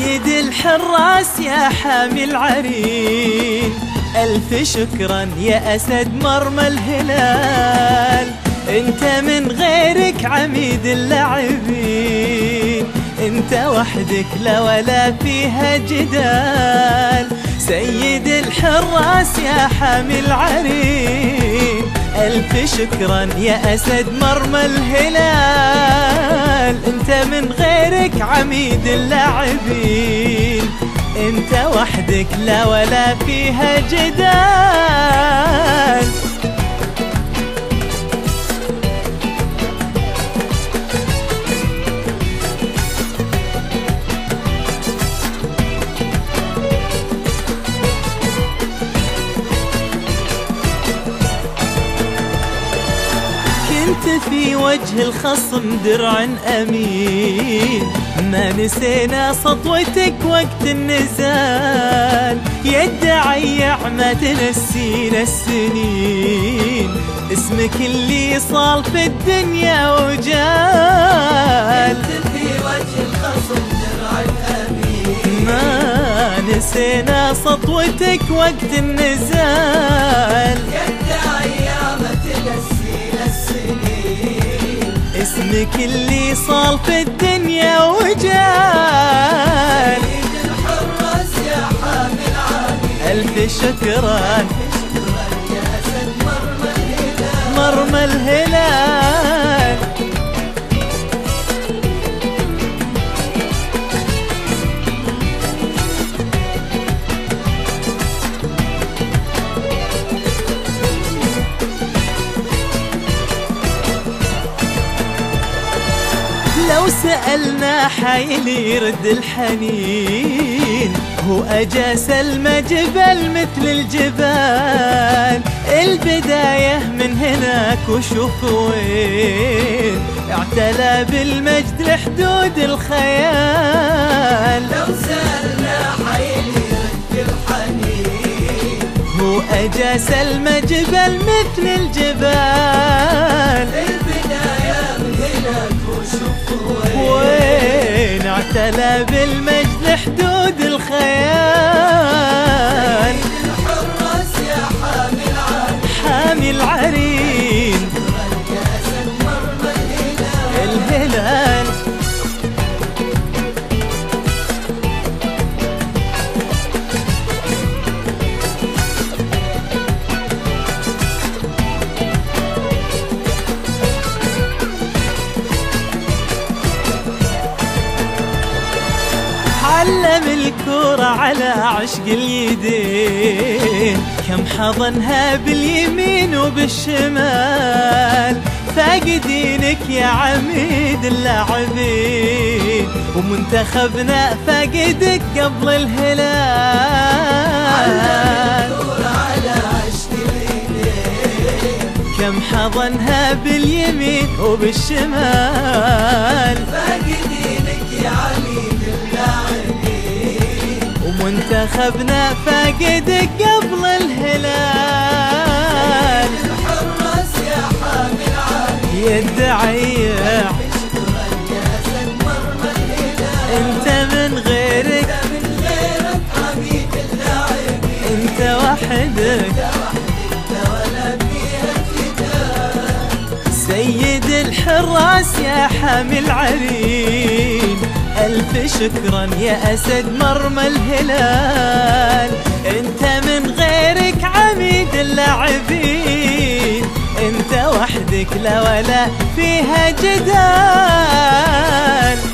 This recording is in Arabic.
سيد الحراس يا حامي العرين، ألف شكرا يا أسد مرمى الهلال. انت من غيرك عميد اللاعبين، انت وحدك لا ولا فيها جدال. سيد الحراس يا حامي العرين، ألف شكرا يا أسد مرمى الهلال. انت من غيرك عميد اللاعبين، انت وحدك لا ولا فيها جدال. كنت في وجه الخصم درع أمين، ما نسينا سطوتك وقت النزال. يا الدعيع ما تنسينا السنين، اسمك اللي صال في الدنيا وجال. كنت في وجه الخصم درع أمين، ما نسينا سطوتك وقت النزال. يا الدعيع ما تنسينا السنين، اسمك اللي صال في الدنيا وجال. سيد الحراس يا حامي العرين، ألف شكرا يا أسد مرمى الهلال. مرمى الهلال. لو سألنا حيل يرد الحنين، هو أجاس المجبل مثل الجبال. البداية من هناك وشوف وين، اعتلى بالمجد لحدود الخيال. لو سألنا حيل يرد الحنين، هو أجاس المجبل مثل الجبال. البداية من هناك وشوف وين اعتلى بالمجد لحدود الخيال. سيد الحراس يا حامي العرين، حامي العرين، يا أسد مرمى الهلال. الهلال. علم الكرة على عشق اليدين، كم حضنها باليمين وبالشمال. فاقدينك يا عميد اللاعبين، ومنتخبنا فاقدك قبل الهلال. على عشق اليدين، كم حضنها باليمين وبالشمال. فاقدينك يا عميد اللاعبين، ومنتخبنا فاقدك قبل الهلال. الحراس يا حامي العرين، يا الدعيع شكرا يا أسد مرمى الهلال. انت من غيرك، من غيرك عميد اللاعبين، انت وحدك ولا فيها جدال. سيد الحراس يا حامي العرين، ألف شكرا يا أسد مرمى الهلال. انت من غيرك عميد اللاعبين، انت وحدك لا ولا فيها جدال.